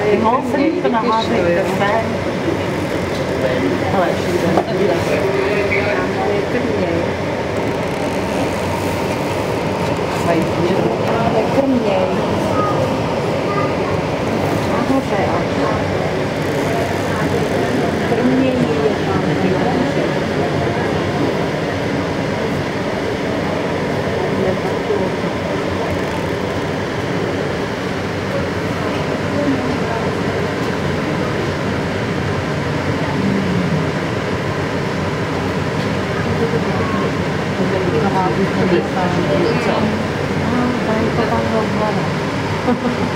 Mohl jsem to naházet do své. Ale krměj. Nahoře. Krměj je tam. Tady to tam rozhledá.